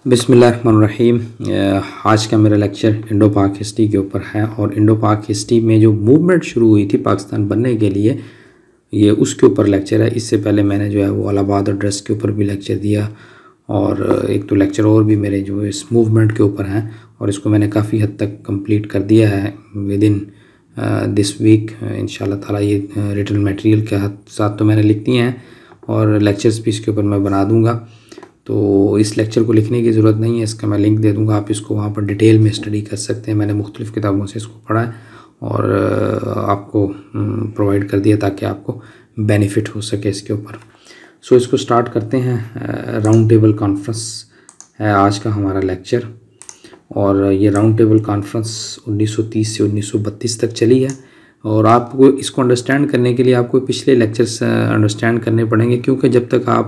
बिस्मिल्लाहिर्रहमानिर्रहीम। आज का मेरा लेक्चर इंडो पाक हिस्ट्री के ऊपर है और इंडो पाक हिस्ट्री में जो मूवमेंट शुरू हुई थी पाकिस्तान बनने के लिए, ये उसके ऊपर लेक्चर है। इससे पहले मैंने जो है वो इलाहाबाद एड्रेस के ऊपर भी लेक्चर दिया और एक तो लेक्चर और भी मेरे जो इस मूवमेंट के ऊपर हैं और इसको मैंने काफ़ी हद तक कंप्लीट कर दिया है विद इन दिस वीक इंशाल्लाह ताला। ये रिटन मटेरियल के साथ तो मैंने लिख दिए हैं और लेक्चर्स भी इसके ऊपर मैं बना दूँगा। तो इस लेक्चर को लिखने की ज़रूरत नहीं है, इसका मैं लिंक दे दूँगा, आप इसको वहाँ पर डिटेल में स्टडी कर सकते हैं। मैंने मुख्तलिफ़ किताबों से इसको पढ़ा है और आपको प्रोवाइड कर दिया ताकि आपको बेनिफिट हो सके इसके ऊपर। सो इसको स्टार्ट करते हैं। राउंड टेबल कॉन्फ्रेंस है आज का हमारा लेक्चर और ये राउंड टेबल कॉन्फ्रेंस 1930 से 1932 तक चली है और आपको इसको अंडरस्टैंड करने के लिए आपको पिछले लेक्चर्स अंडरस्टैंड करने पड़ेंगे, क्योंकि जब तक आप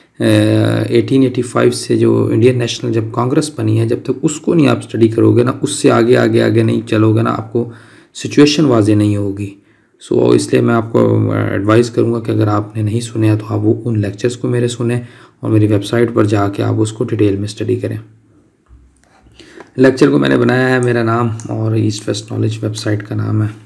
1885 से जो इंडियन नेशनल जब कांग्रेस बनी है, जब तक उसको नहीं आप स्टडी करोगे ना, उससे आगे आगे आगे नहीं चलोगे ना, आपको सिचुएशन वाज़ेह नहीं होगी। सो इसलिए मैं आपको एडवाइस करूँगा कि अगर आपने नहीं सुने हैं तो आप वो उन लेक्चर्स को मेरे सुने और मेरी वेबसाइट पर जाके आप उसको डिटेल में स्टडी करें। लेक्चर को मैंने बनाया है, मेरा नाम और ईस्ट वेस्ट नॉलेज वेबसाइट का नाम है।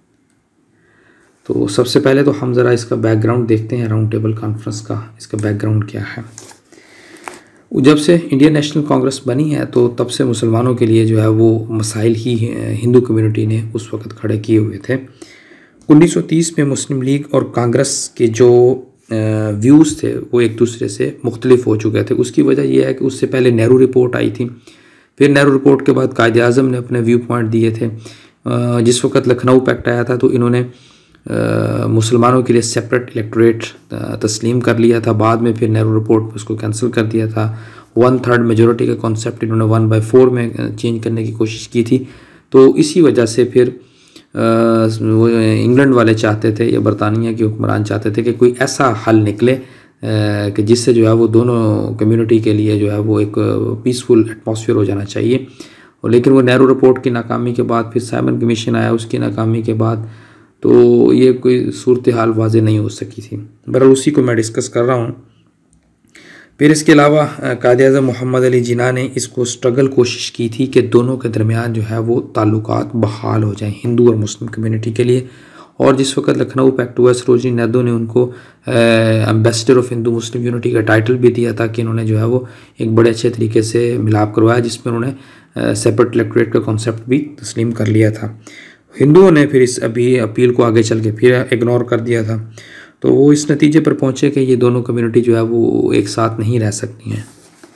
तो सबसे पहले तो हम ज़रा इसका बैकग्राउंड देखते हैं राउंड टेबल कॉन्फ्रेंस का। इसका बैकग्राउंड क्या है? जब से इंडियन नेशनल कांग्रेस बनी है तो तब से मुसलमानों के लिए जो है वो मसाइल ही हिंदू कम्युनिटी ने उस वक्त खड़े किए हुए थे। 1930 में मुस्लिम लीग और कांग्रेस के जो व्यूज़ थे वो एक दूसरे से मुख्तलिफ हो चुके थे। उसकी वजह यह है कि उससे पहले नेहरू रिपोर्ट आई थी, फिर नेहरू रिपोर्ट के बाद कायदे आज़म ने अपने व्यू पॉइंट दिए थे। जिस वक्त लखनऊ पैक्ट आया था तो इन्होंने मुसलमानों के लिए सेपरेट इलेक्टोरेट तस्लीम कर लिया था। बाद में फिर नेहरू रिपोर्ट में उसको कैंसिल कर दिया था। 1/3 मेजोरिटी का कॉन्सेप्ट इन्होंने 1/4 में चेंज करने की कोशिश की थी। तो इसी वजह से फिर इंग्लैंड वाले चाहते थे या बरतानिया के हुक्मरान चाहते थे कि कोई ऐसा हल निकले कि जिससे जो है वो दोनों कम्युनिटी के लिए जो है वो एक पीसफुल एटमॉस्फेयर हो जाना चाहिए। और लेकिन वो नेहरू रिपोर्ट की नाकामी के बाद फिर साइमन कमीशन आया, उसकी नाकामी के बाद तो ये कोई सूरत हाल वाज़ेह नहीं हो सकी थी। बहरहाल उसी को मैं डिस्कस कर रहा हूँ। फिर इसके अलावा कायद-ए-आज़म मोहम्मद अली जिन्ना ने इसको स्ट्रगल कोशिश की थी कि दोनों के दरमियान जो है वो ताल्लुकात बहाल हो जाएं हिंदू और मुस्लिम कम्युनिटी के लिए। और जिस वक्त लखनऊ पैक्ट हुआ, सरोजनी नायडू ने उनको ambassador of Hindu Muslim unity का टाइटल भी दिया था कि इन्होंने जो है वो एक बड़े अच्छे तरीके से मिलाप करवाया, जिसमें उन्होंने सेपरेट इलेक्टोरेट का कॉन्सेप्ट भी तस्लीम कर लिया था। हिंदुओं ने फिर इस अपील को आगे चल के फिर इग्नोर कर दिया था। तो वो इस नतीजे पर पहुंचे कि ये दोनों कम्युनिटी जो है वो एक साथ नहीं रह सकती हैं।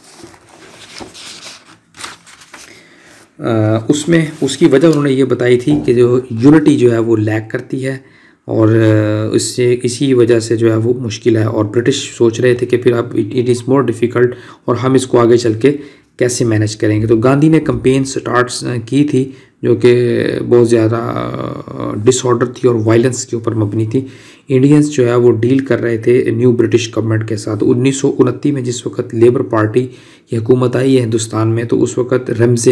उसमें उसकी वजह उन्होंने ये बताई थी कि जो यूनिटी जो है वो लैक करती है और इससे इसी वजह से जो है वो मुश्किल है। और ब्रिटिश सोच रहे थे कि फिर अब इट इज़ मोर डिफ़िकल्ट और हम इसको आगे चल के कैसे मैनेज करेंगे। तो गांधी ने कंपेन स्टार्ट की थी जो कि बहुत ज़्यादा डिसऑर्डर थी और वायलेंस के ऊपर मबनी थी। इंडियंस जो है वो डील कर रहे थे न्यू ब्रिटिश गवर्नमेंट के साथ। 1929 में जिस वक्त लेबर पार्टी की हुकूमत आई है हिंदुस्तान में, तो उस वक्त रमज़े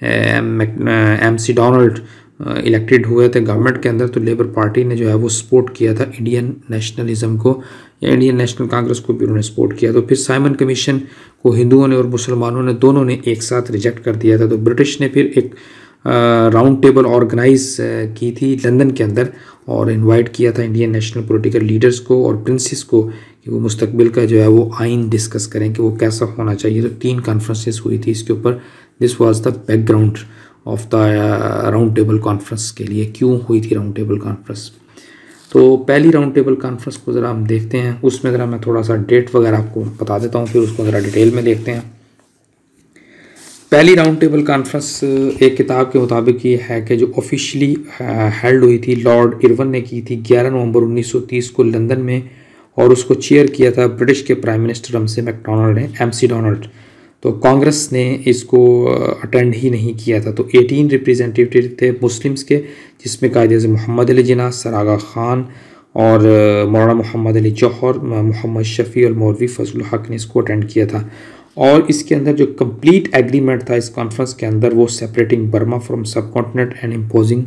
MC डोनाल्ड इलेक्टेड हुए थे गवर्नमेंट के अंदर। तो लेबर पार्टी ने जो है वो सपोर्ट किया था इंडियन नेशनलिज्म को, या इंडियन नेशनल कांग्रेस को भी उन्होंने सपोर्ट किया। तो फिर साइमन कमीशन को हिंदुओं ने और मुसलमानों ने दोनों ने एक साथ रिजेक्ट कर दिया था। तो ब्रिटिश ने फिर एक राउंड टेबल ऑर्गेनाइज की थी लंदन के अंदर और इनवाइट किया था इंडियन नेशनल पॉलिटिकल लीडर्स को और प्रिंसेस को कि वो मुस्तकबिल का जो है वो आइन डिस्कस करें कि वो कैसा होना चाहिए। तो 3 कॉन्फ्रेंसेस हुई थी इसके ऊपर। This was the background of the round table conference के लिए क्यों हुई थी राउंड टेबल कॉन्फ्रेंस। तो पहली राउंड टेबल कॉन्फ्रेंस को ज़रा हम देखते हैं। उसमें ज़रा मैं थोड़ा सा डेट वगैरह आपको बता देता हूँ, फिर उसको ज़रा डिटेल में देखते हैं। पहली राउंड टेबल कॉन्फ्रेंस एक किताब के मुताबिक ये है कि जो ऑफिशियली हेल्ड हुई थी लॉर्ड इरविन ने की थी 11 नवंबर 1930 को लंदन में, और उसको चेयर किया था ब्रिटिश के प्राइम मिनिस्टर रमसे मैकडोनाल्ड ने, MC डोनाल्ड। तो कांग्रेस ने इसको अटेंड ही नहीं किया था। तो 18 रिप्रेजेंटेटिव थे मुस्लिम्स के, जिसमें कायद-ए-आज़म मोहम्मद अली जिन्ना, सर आगा खान और मौलाना मोहम्मद अली जौहर, मोहम्मद शफी और मौलवी फजल हक ने इसको अटेंड किया था। और इसके अंदर जो कंप्लीट एग्रीमेंट था इस कॉन्फ्रेंस के अंदर वो separating Burma from sub continent and imposing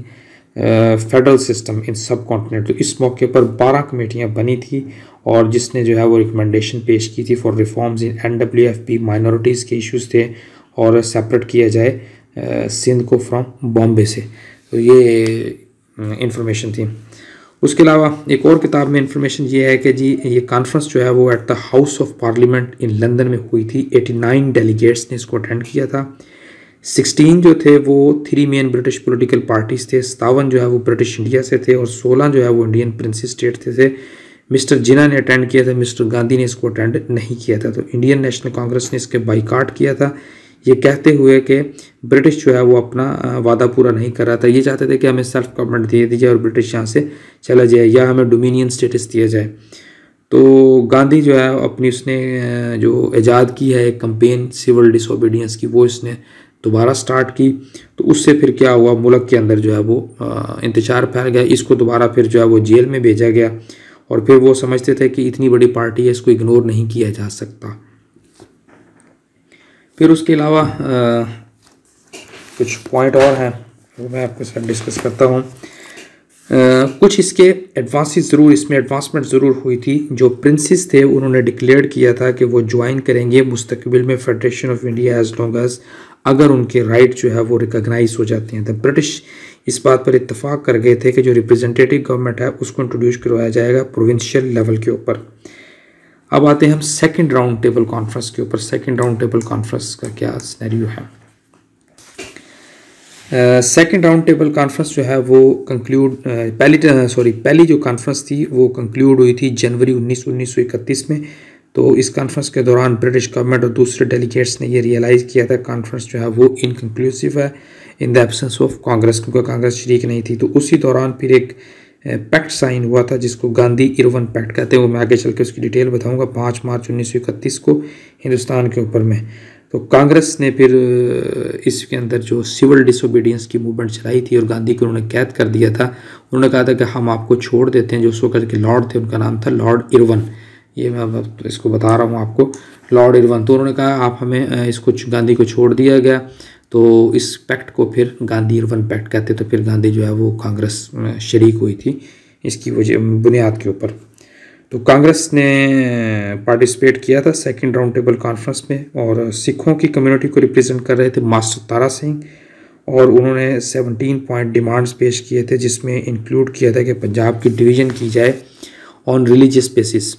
federal system in sub continent. तो इस मौके पर 12 कमेटियाँ बनी थी और जिसने जो है वो रिकमेंडेशन पेश की थी for reforms in NWFP, minorities के इश्यूज थे और सेपरेट किया जाए सिंध को फ्रॉम बॉम्बे से। तो ये इंफॉर्मेशन थी। उसके अलावा एक और किताब में इंफॉर्मेशन ये है कि जी ये कॉन्फ्रेंस जो है वो at the house of parliament in London में हुई थी। 89 डेलीगेट्स ने इसको अटेंड किया था। 16 जो थे वो 3 मेन ब्रिटिश पॉलिटिकल पार्टीज थे, 57 जो है वो ब्रिटिश इंडिया से थे और 16 जो है वो इंडियन प्रिंसेस स्टेट थे। मिस्टर जिन्ना ने अटेंड किया था, मिस्टर गांधी ने इसको अटेंड नहीं किया था। तो इंडियन नेशनल कांग्रेस ने इसके बाइकाट किया था, ये कहते हुए कि ब्रिटिश जो है वो अपना वादा पूरा नहीं कर रहा था। ये चाहते थे कि हमें सेल्फ गवर्नमेंट दे दी जाए और ब्रिटिश यहाँ से चला जाए या हमें डोमिनियन स्टेटस दिया जाए। तो गांधी जो है अपनी उसने जो ईजाद की है एक कंपेन सिविल डिसोबीडियंस की, वो इसने दोबारा स्टार्ट की। तो उससे फिर क्या हुआ, मुल्क के अंदर जो है वो इंतशार फैल गया। इसको दोबारा फिर जो है वो जेल में भेजा गया और फिर वो समझते थे कि इतनी बड़ी पार्टी है, इसको इग्नोर नहीं किया जा सकता। फिर उसके अलावा कुछ पॉइंट और हैं वो मैं आपके साथ डिस्कस करता हूँ। कुछ इसके एडवांसमेंट ज़रूर हुई थी। जो प्रिंसेस थे उन्होंने डिक्लेयर किया था कि वो ज्वाइन करेंगे मुस्तकबिल में federation of India as long as अगर उनके राइट जो है वो रिकॉग्नाइज हो जाते हैं। तो ब्रिटिश इस बात पर इत्तेफाक कर गए थे कि जो रिप्रेजेंटेटिव गवर्नमेंट है उसको इंट्रोड्यूस करवाया जाएगा प्रोविंशियल लेवल के ऊपर। अब आते हैं हम सेकंड राउंड टेबल कॉन्फ्रेंस के ऊपर। सेकंड राउंड टेबल कॉन्फ्रेंस का क्या सिनेरियो है। सेकंड राउंड टेबल कॉन्फ्रेंस जो है वो कंक्लूड पहली जो कॉन्फ्रेंस थी वो कंक्लूड हुई थी जनवरी 1931 में। तो इस कॉन्फ्रेंस के दौरान ब्रिटिश गवर्नमेंट और दूसरे डेलीगेट्स ने ये रियलाइज़ किया था कॉन्फ्रेंस जो है वो इनकन्क्लूसिव है in the absence of Congress, क्योंकि कांग्रेस शरीक नहीं थी। तो उसी दौरान फिर एक पैक्ट साइन हुआ था जिसको गांधी इरविन पैक्ट कहते हैं। वो मैं आगे चल के उसकी डिटेल बताऊंगा। 5 मार्च 1931 को हिंदुस्तान के ऊपर में तो कांग्रेस ने फिर इसके अंदर जो सिविल डिसोबीडियंस की मूवमेंट चलाई थी और गांधी को उन्होंने कैद कर दिया था। उन्होंने कहा था कि हम आपको छोड़ देते हैं। जो उस वक्त के लॉर्ड थे उनका नाम था लॉर्ड इरविन। ये मैं इसको बता रहा हूँ आपको, लॉर्ड इरविन। तो उन्होंने कहा आप हमें इसको गांधी को छोड़ दिया गया। तो इस पैक्ट को फिर गांधी इरविन पैक्ट कहते। तो फिर गांधी जो है वो कांग्रेस में शरीक हुई थी इसकी वजह बुनियाद के ऊपर। तो कांग्रेस ने पार्टिसिपेट किया था सेकंड राउंड टेबल कॉन्फ्रेंस में और सिखों की कम्युनिटी को रिप्रेजेंट कर रहे थे मास्टर तारा सिंह और उन्होंने 17 पॉइंट डिमांड्स पेश किए थे जिसमें इंक्लूड किया था कि पंजाब की डिवीज़न की जाए ऑन रिलीजियस बेसिस।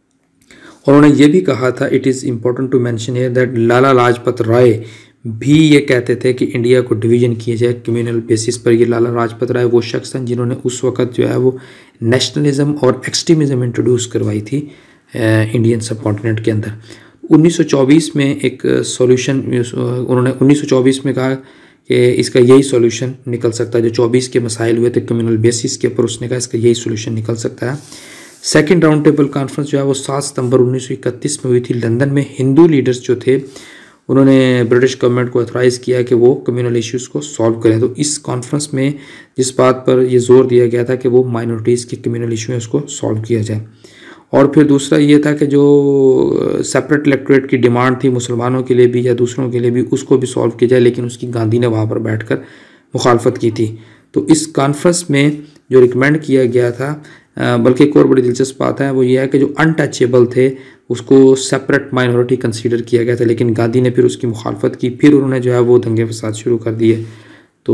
और उन्होंने ये भी कहा था it is important to mention here that Lala Lajpat Rai भी ये कहते थे कि इंडिया को डिवीज़न किया जाए कम्युनल बेसिस पर। ये लाला लाजपत राय वो शख्स हैं जिन्होंने उस वक्त जो है वो नेशनलिज्म और एक्सट्रीमिज़म इंट्रोड्यूस करवाई थी इंडियन सब कॉन्टिनेंट के अंदर। 1924 में एक सॉल्यूशन उन्होंने 1924 में कहा कि इसका यही सॉल्यूशन निकल सकता है। जो 24 के मसाइल हुए थे कम्युनल बेसिस के ऊपर, उसने कहा इसका यही सॉल्यूशन निकल सकता है। सेकेंड राउंड टेबल कॉन्फ्रेंस जो है वो 7 सितंबर 1931 में हुई थी लंदन में। हिंदू लीडर्स जो थे उन्होंने ब्रिटिश गवर्नमेंट को ऑथराइज़ किया कि वो कम्युनल इश्यूज़ को सॉल्व करें। तो इस कॉन्फ्रेंस में जिस बात पर ये जोर दिया गया था कि वो माइनॉरिटीज़ के कम्युनल इशू हैं उसको सॉल्व किया जाए। और फिर दूसरा ये था कि जो सेपरेट इलेक्टोरेट की डिमांड थी मुसलमानों के लिए भी या दूसरों के लिए भी, उसको भी सॉल्व किया जाए, लेकिन उसकी गांधी ने वहाँ पर बैठ कर मुखालफत की थी। तो इस कॉन्फ्रेंस में जो रिकमेंड किया गया था, बल्कि एक और बड़ी दिलचस्प बात है वो ये है कि जो अनटचेबल थे उसको सेपरेट माइनॉरिटी कंसीडर किया गया था, लेकिन गांधी ने फिर उसकी मुखालफत की। फिर उन्होंने जो है वो दंगे फसाद शुरू कर दिए। तो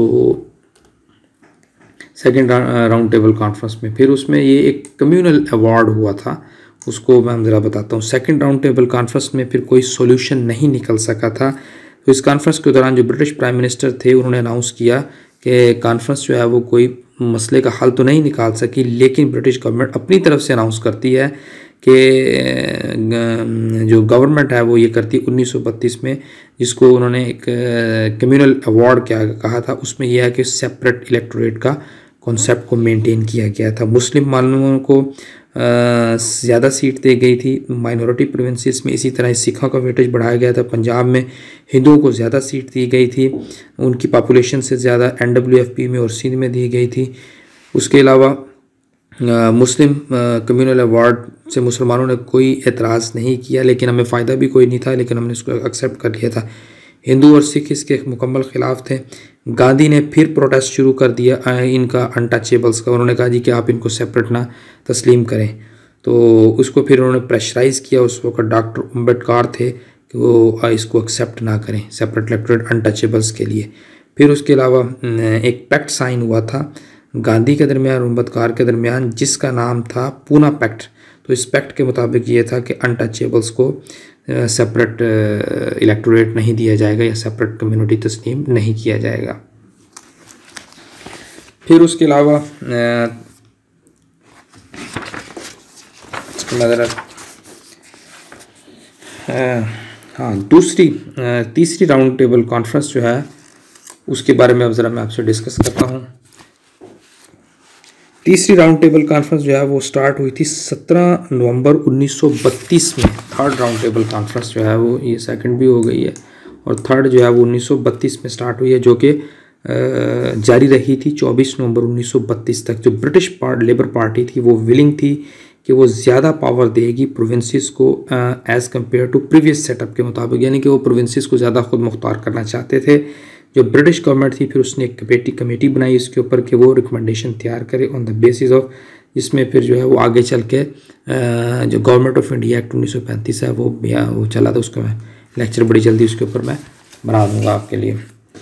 सेकेंड राउंड टेबल कॉन्फ्रेंस में फिर उसमें ये एक कम्युनल अवार्ड हुआ था, उसको मैं ज़रा बताता हूँ। सेकेंड राउंड टेबल कॉन्फ्रेंस में फिर कोई सोल्यूशन नहीं निकल सका था। तो इस कॉन्फ्रेंस के दौरान जो ब्रिटिश प्राइम मिनिस्टर थे उन्होंने अनाउंस किया कि कॉन्फ्रेंस जो है वो कोई मसले का हल तो नहीं निकाल सकी, लेकिन ब्रिटिश गवर्नमेंट अपनी तरफ से अनाउंस करती है कि जो गवर्नमेंट है वो ये करती 1932 में, जिसको उन्होंने एक कम्युनल अवार्ड क्या कहा था। उसमें यह है कि सेपरेट इलेक्टोरेट का कॉन्सेप्ट को मेंटेन किया गया था। मुस्लिम मालूमों को ज़्यादा सीट दी गई थी माइनॉरिटी प्रोविंसेस में। इसी तरह सिखों का वेटेज बढ़ाया गया था। पंजाब में हिंदुओं को ज़्यादा सीट दी गई थी, उनकी पॉपुलेशन से ज़्यादा NWFP में और सिंध में दी गई थी। उसके अलावा मुस्लिम कम्युनल अवार्ड से मुसलमानों ने कोई एतराज़ नहीं किया, लेकिन हमें फ़ायदा भी कोई नहीं था, लेकिन हमने इसको एक्सेप्ट कर लिया था। हिंदू और सिख इसके मुकम्मल ख़िलाफ़ थे। गांधी ने फिर प्रोटेस्ट शुरू कर दिया इनका अनटचेबल्स का। उन्होंने कहा जी कि आप इनको सेपरेट ना तस्लीम करें, तो उसको फिर उन्होंने प्रेशराइज़ किया। उस वक्त डॉक्टर अम्बेडकर थे कि वो इसको एक्सेप्ट ना करें सेपरेट इलेक्टोरेट अनटचेबल्स के लिए। फिर उसके अलावा एक पैक्ट साइन हुआ था गांधी के दरमियान और अम्बेडकर के दरमियान, जिसका नाम था पूना पैक्ट। तो इस पैक्ट के मुताबिक ये था कि अनटचेबल्स को सेपरेट इलेक्टोरेट नहीं दिया जाएगा या सेपरेट कम्युनिटी तस्लीम नहीं किया जाएगा। फिर उसके अलावा तीसरी राउंड टेबल कॉन्फ्रेंस जो है उसके बारे में अब ज़रा मैं आपसे डिस्कस करता हूँ। तीसरी राउंड टेबल कॉन्फ्रेंस जो है वो स्टार्ट हुई थी 17 नवंबर 1932 में। थर्ड राउंड टेबल कॉन्फ्रेंस जो है वो, ये सेकंड भी हो गई है और थर्ड जो है वो 1932 में स्टार्ट हुई है, जो कि जारी रही थी 24 नवंबर 1932 तक। जो ब्रिटिश लेबर पार्टी थी वो विलिंग थी कि वो ज़्यादा पावर देगी प्रोविंसेस को as compare to previous setup के मुताबिक, यानी कि वो प्रोविंसेस को ज़्यादा खुद मुख्तार करना चाहते थे। जो ब्रिटिश गवर्नमेंट थी फिर उसने एक कमेटी बनाई इसके ऊपर कि वो रिकमेंडेशन तैयार करे ऑन द बेसिस ऑफ, जिसमें फिर जो है वो आगे चल के जो गवर्नमेंट ऑफ इंडिया एक्ट 1935 है वो चला था। उसका मैं लेक्चर बड़ी जल्दी उसके ऊपर मैं बना दूंगा आपके लिए।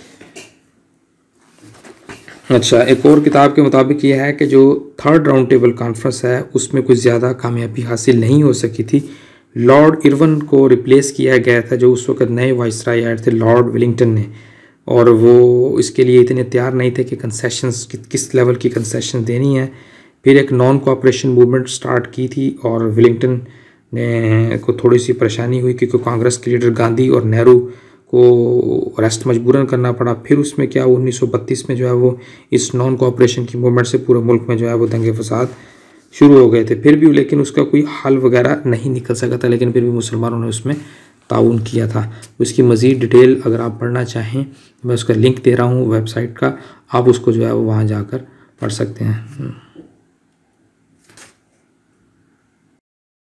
अच्छा, एक और किताब के मुताबिक ये है कि जो थर्ड राउंड टेबल कॉन्फ्रेंस है उसमें कुछ ज़्यादा कामयाबी हासिल नहीं हो सकी थी। लॉर्ड इरविन को रिप्लेस किया गया था, जो उस वक्त नए वाइसराय आए थे लॉर्ड वेलिंगटन ने, और वो इसके लिए इतने तैयार नहीं थे कि कंसेशंस किस लेवल की कंसेशन देनी है। फिर एक नॉन कोऑपरेशन मूवमेंट स्टार्ट की थी और वेलिंगटन ने को थोड़ी सी परेशानी हुई क्योंकि कांग्रेस के लीडर गांधी और नेहरू को अरेस्ट मजबूरन करना पड़ा। फिर उसमें क्या 1932 में जो है वो इस नॉन कोऑपरेशन की मूवमेंट से पूरे मुल्क में जो है वो दंगे फसाद शुरू हो गए थे। फिर भी लेकिन उसका कोई हल वगैरह नहीं निकल सका था, लेकिन फिर भी मुसलमानों ने उसमें ताउन किया था। उसकी मज़ीद डिटेल अगर आप पढ़ना चाहें मैं उसका लिंक दे रहा हूँ वेबसाइट का, आप उसको जो है वो वहाँ जाकर पढ़ सकते हैं।